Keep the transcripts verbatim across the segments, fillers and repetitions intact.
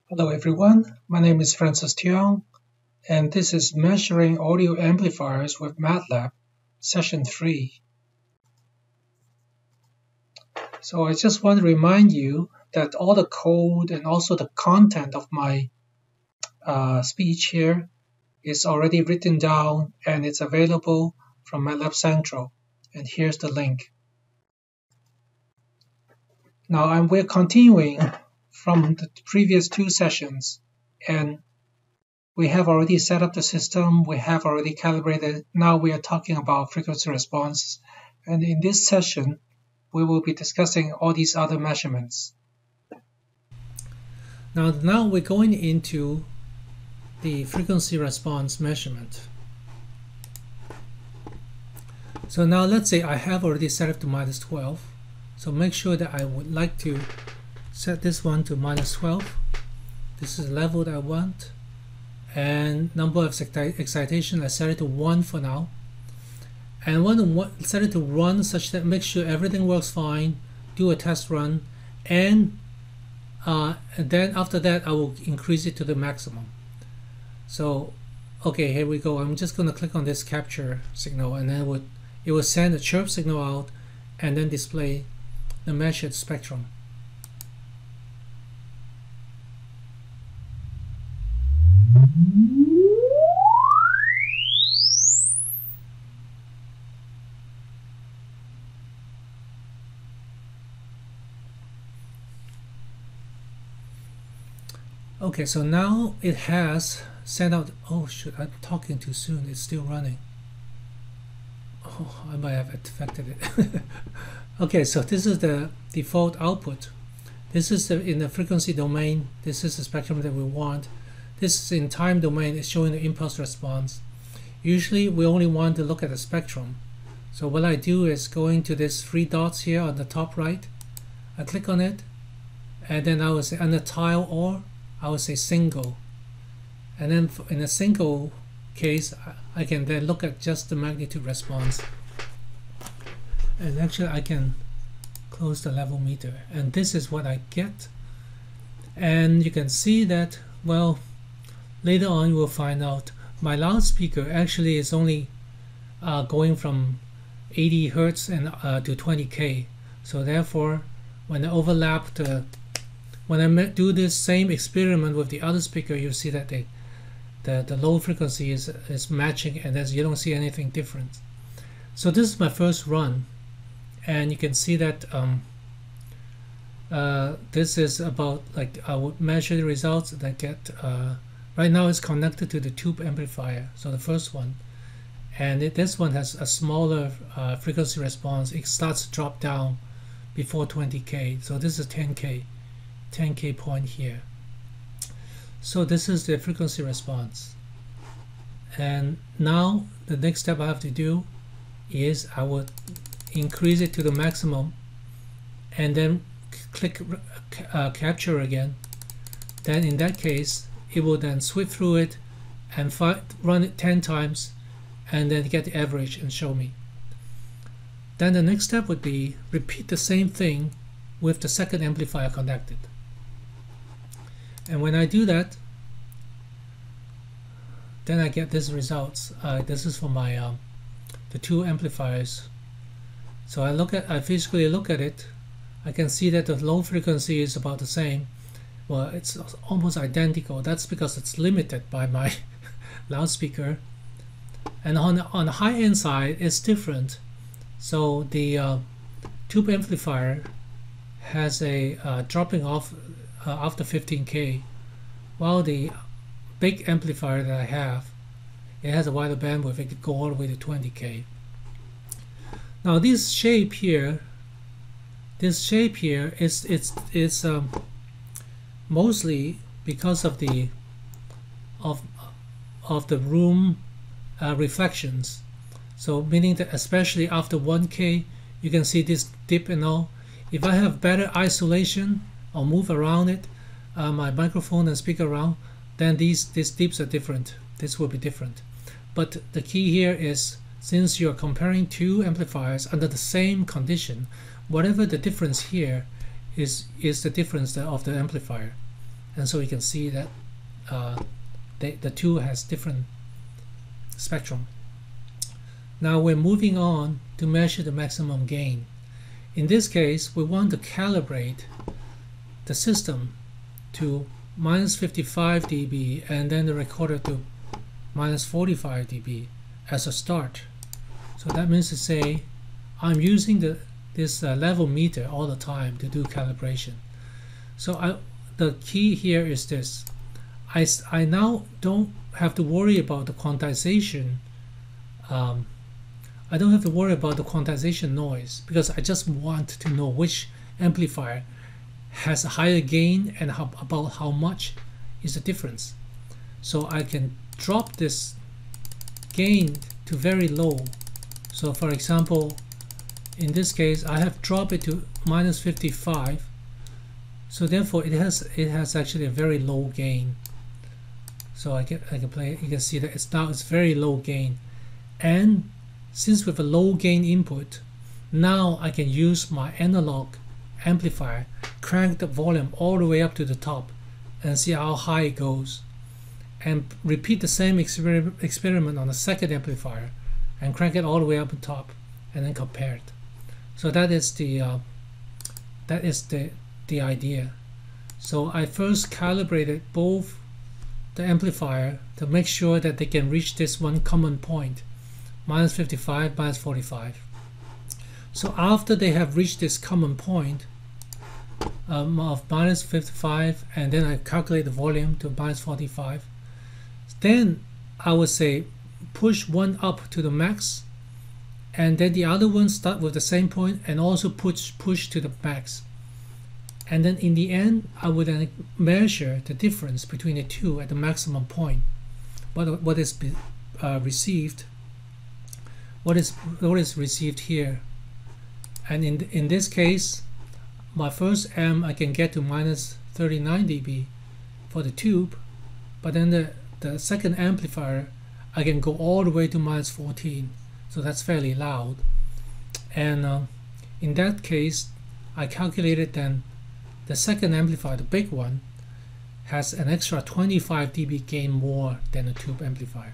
Hello everyone, my name is Francis Tiong, and this is Measuring Audio Amplifiers with MATLAB, Session three. So I just want to remind you that all the code and also the content of my uh, speech here is already written down and it's available from MATLAB Central, and here's the link. Now I'm, we're continuing from the previous two sessions, and we have already set up the system, we have already calibrated. Now we are talking about frequency response, and in this session we will be discussing all these other measurements. Now, now we're going into the frequency response measurement. So now let's say I have already set it to minus twelve, so make sure that I would like to set this one to minus twelve. This is the level that I want, and number of excitation I set it to one for now, and want to set it to run such that make sure everything works fine, do a test run, and, uh, and then after that I will increase it to the maximum. So okay, here we go. I'm just going to click on this capture signal, and then it would it will send a chirp signal out and then display the measured spectrum. Okay, so now it has sent out. Oh shoot, I'm talking too soon. It's still running. Oh, I might have affected it. Okay, so this is the default output. This is the, in the frequency domain. This is the spectrum that we want. This is in time domain. It's showing the impulse response. Usually we only want to look at the spectrum. So what I do is go into this three dots here on the top right. I click on it, and then I will say under tile or I will say single. And then in a single case, I can then look at just the magnitude response. And actually I can close the level meter, and this is what I get. And you can see that, well, later on you will find out my loudspeaker actually is only uh, going from eighty hertz and uh, to twenty K. So therefore, when I overlap the, when I do this same experiment with the other speaker, you see that they, the the low frequency is is matching, and as you don't see anything different. So this is my first run, and you can see that um, uh, this is about, like, I would measure the results that I get. Uh, right now it's connected to the tube amplifier, so the first one, and it, this one has a smaller uh, frequency response. It starts to drop down before twenty K, so this is ten K, ten K point here. So this is the frequency response, and now the next step I have to do is I would increase it to the maximum, and then click uh, capture again. Then in that case it will then sweep through it and run it ten times, and then get the average and show me. Then the next step would be repeat the same thing with the second amplifier connected. And when I do that, then I get these results. Uh, this is for my um, the two amplifiers. So I look at, I physically look at it. I can see that the low frequency is about the same. Well, it's almost identical. That's because it's limited by my loudspeaker. And on the, on the high end side, it's different. So the uh, tube amplifier has a uh, dropping off uh, after fifteen K, while the big amplifier that I have, it has a wider bandwidth. It could go all the way to twenty K. Now this shape here, this shape here is it's it's um, mostly because of the of of the room uh, reflections. So meaning that especially after one K, you can see this dip and all. If I have better isolation or move around it, uh, my microphone and speaker around, then these these dips are different. This will be different. But the key here is, since you're comparing two amplifiers under the same condition, whatever the difference here is is the difference of the amplifier. and so you can see that uh, they, the two has different spectrum. Now we're moving on to measure the maximum gain. In this case, we want to calibrate the system to minus fifty-five d B and then the recorder to minus forty-five d B as a start. So that means to say I'm using the this uh, level meter all the time to do calibration. So I, the key here is this. I, I now don't have to worry about the quantization. Um, I don't have to worry about the quantization noise because I just want to know which amplifier has a higher gain and how, about how much is the difference. So I can drop this gain to very low. So for example, in this case, I have dropped it to minus fifty-five. So therefore, it has it has actually a very low gain. So I can I can play. You can see that it's now it's very low gain, and since we have a low gain input, now I can use my analog amplifier, crank the volume all the way up to the top, and see how high it goes, and repeat the same exper experiment on the second amplifier, and crank it all the way up to the top, and then compare it. So that is the uh, that is the the idea. So I first calibrated both the amplifier to make sure that they can reach this one common point, minus fifty-five, minus forty-five. So after they have reached this common point um, of minus fifty-five, and then I calculate the volume to minus forty-five, then I would say push one up to the max, and then the other one start with the same point and also push push to the max. And then in the end, I would then measure the difference between the two at the maximum point. What what is uh, received? What is what is received here? And in in this case, my first amp I can get to minus thirty-nine d B for the tube, but then the the second amplifier I can go all the way to minus fourteen. So that's fairly loud. And uh, in that case, I calculated then the second amplifier, the big one, has an extra twenty-five d B gain more than the tube amplifier.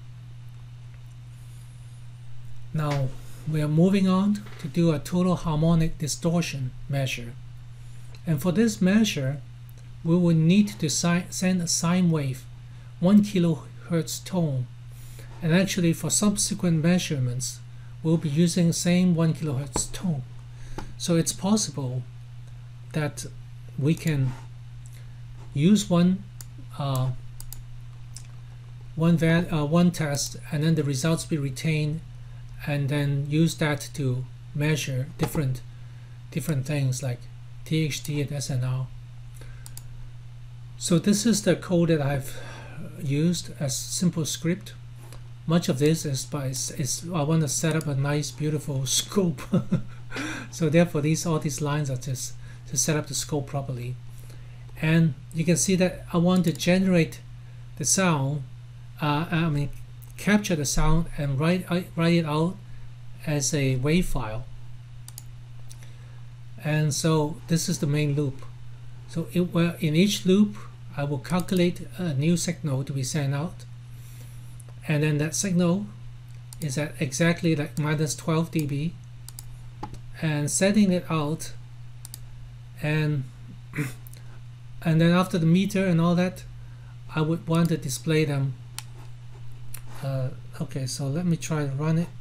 Now we are moving on to do a total harmonic distortion measure. And for this measure, we will need to si send a sine wave, one kilohertz tone. And actually for subsequent measurements, we'll be using the same one kilohertz tone. So it's possible that we can use one uh, one, val uh, one test, and then the results be retained, and then use that to measure different different things like T H D and S N R. So this is the code that I've used as simple script. Much of this is by is I want to set up a nice beautiful scope. So therefore these all these lines are just to set up the scope properly. And you can see that I want to generate the sound, uh, I mean capture the sound and write, write it out as a wave file. And so this is the main loop. So it, well, in each loop I will calculate a new signal to be sent out, and then that signal is at exactly like minus twelve d B, and setting it out, and and then after the meter and all that, I would want to display them. Uh, okay, so let me try to run it.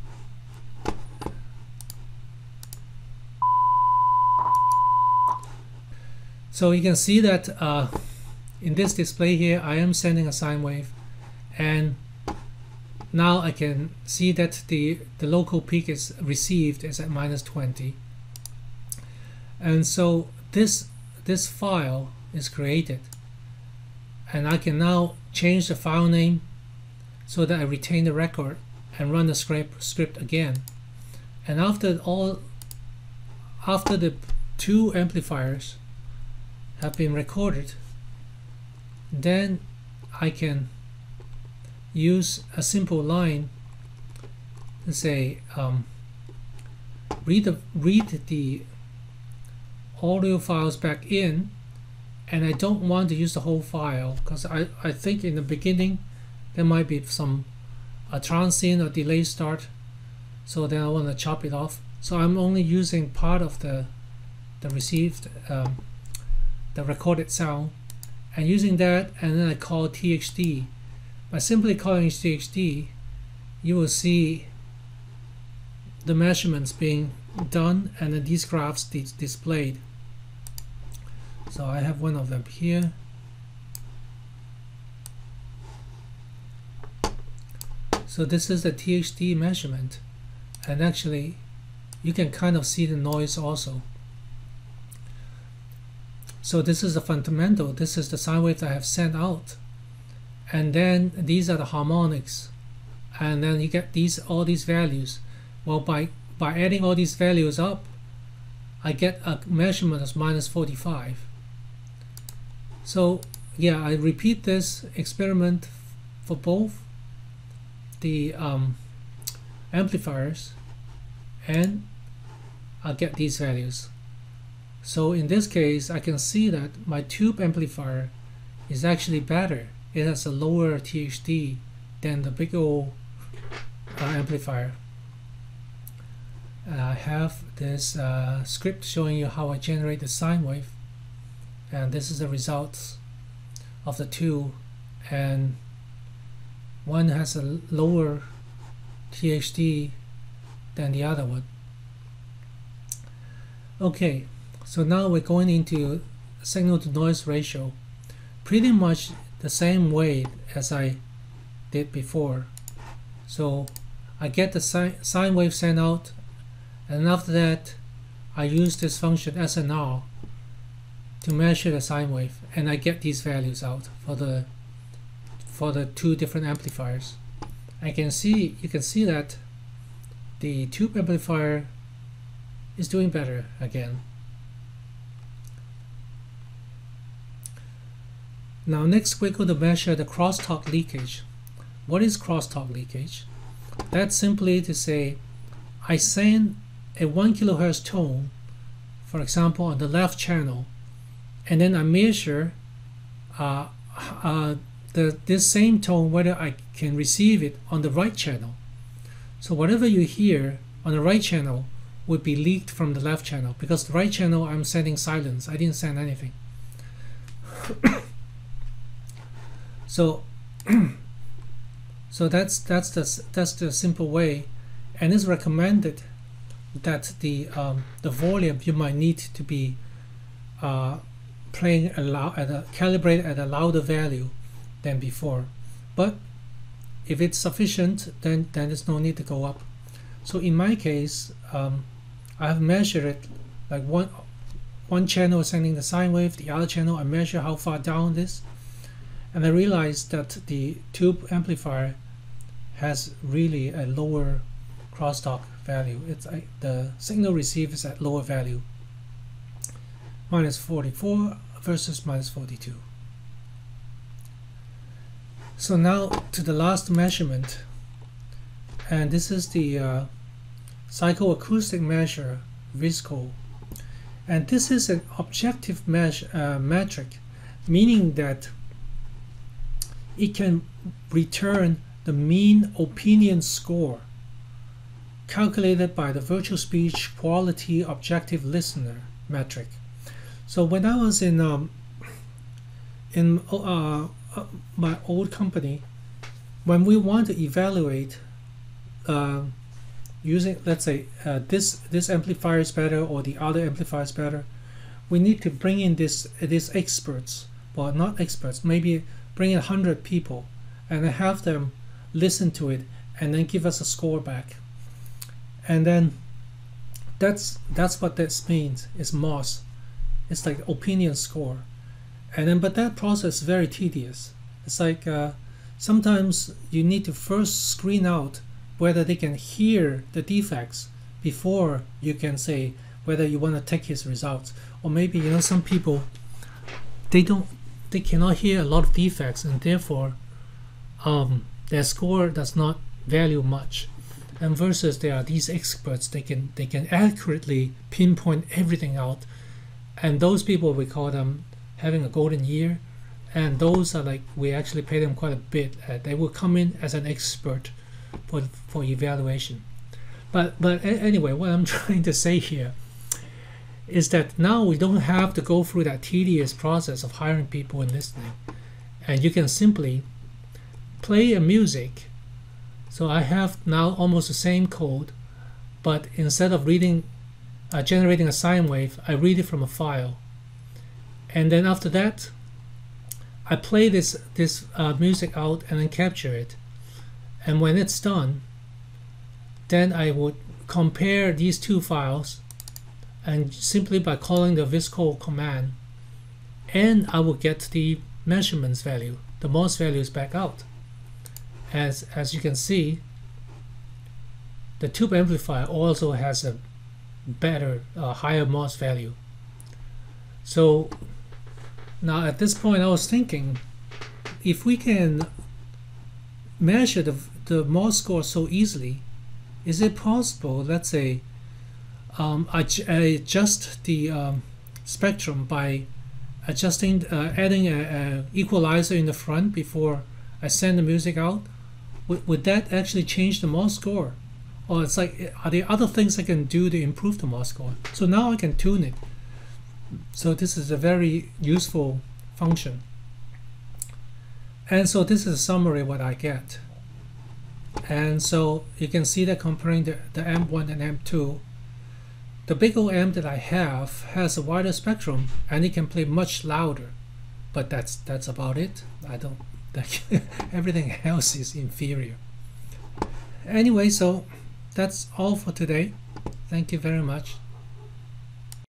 So you can see that uh, in this display here, I am sending a sine wave, and now I can see that the the local peak is received is at minus twenty, and so this this file is created, and I can now change the file name so that I retain the record and run the script script again. And after all, after the two amplifiers have been recorded, then I can use a simple line to say um, read the read the audio files back in, and I don't want to use the whole file because I, I think in the beginning there might be some a transient or delay start, so then I want to chop it off. So I'm only using part of the the received um, the recorded sound and using that, and then I call T X D. By simply calling T X D, you will see the measurements being done and then these graphs dis displayed. So I have one of them here. So this is the T X D measurement, and actually you can kind of see the noise also. So this is the fundamental, this is the sine wave that I have sent out, and then these are the harmonics, and then you get these all these values. Well, by by adding all these values up, I get a measurement of minus forty-five. So yeah, I repeat this experiment for both the um, amplifiers, and I'll get these values. So in this case, I can see that my tube amplifier is actually better. It has a lower T H D than the big old uh, amplifier. And I have this uh, script showing you how I generate the sine wave, and this is the results of the two, and one has a lower T H D than the other one. Okay, so now we're going into signal to noise ratio, pretty much the same way as I did before. So I get the sine, sine wave sent out, and after that I use this function S N R to measure the sine wave, and I get these values out for the for the two different amplifiers. I can see you can see that the tube amplifier is doing better again. Now next we're going to measure the crosstalk leakage. What is crosstalk leakage? That's simply to say I send a one kilohertz tone, for example, on the left channel, and then I measure uh, uh, the this same tone whether I can receive it on the right channel. So whatever you hear on the right channel would be leaked from the left channel, because the right channel I'm sending silence. I didn't send anything. so so that's that's the that's the simple way, and it's recommended that the um, the volume you might need to be uh, playing a loud, at a calibrated at a louder value than before. But if it's sufficient, then then there's no need to go up. So in my case, um, I have measured it like one one channel is sending the sine wave, the other channel I measure how far down it is, and I realized that the tube amplifier has really a lower crosstalk value. It's uh, the signal received is at lower value, minus forty-four versus minus forty-two. So now to the last measurement, and this is the uh, psychoacoustic measure, VSCO, and this is an objective measure, uh, metric, meaning that it can return the mean opinion score calculated by the virtual speech quality objective listener metric. So when I was in um, in uh, uh, my old company, when we want to evaluate uh, using, let's say, uh, this this amplifier is better or the other amplifier is better, we need to bring in this these experts, well, not experts, maybe bring in a hundred people and have them listen to it and then give us a score back. And then that's that's what this means, is M O S. It's like opinion score. And then but that process is very tedious. It's like uh, sometimes you need to first screen out whether they can hear the defects before you can say whether you want to take his results. Or maybe, you know, some people, they don't they cannot hear a lot of defects, and therefore um, their score does not value much. And versus there are these experts, they can they can accurately pinpoint everything out, and those people, we call them having a golden year, and those are like we actually pay them quite a bit. Uh, they will come in as an expert for for evaluation. But but a- anyway, what I'm trying to say here is that now we don't have to go through that tedious process of hiring people and listening, and you can simply play a music. So I have now almost the same code, but instead of reading, uh, generating a sine wave, I read it from a file, and then after that, I play this this uh, music out and then capture it, and when it's done, then I would compare these two files, and simply by calling the viscol command, and I will get the measurements value, the Morse values back out. As as you can see, the tube amplifier also has a better, uh, higher Morse value. So now at this point, I was thinking, if we can measure the the Morse score so easily, is it possible, let's say, um, I, I adjust the um, spectrum by adjusting, uh, adding a, a equalizer in the front before I send the music out? Would, would that actually change the Morse score? Or it's like, are there other things I can do to improve the Morse score? So now I can tune it. So this is a very useful function. And so this is a summary of what I get. And so you can see that comparing the, the A M P one and A M P two, the big O amp that I have has a wider spectrum and it can play much louder, but that's that's about it. I don't like everything else is inferior. Anyway, so that's all for today. Thank you very much.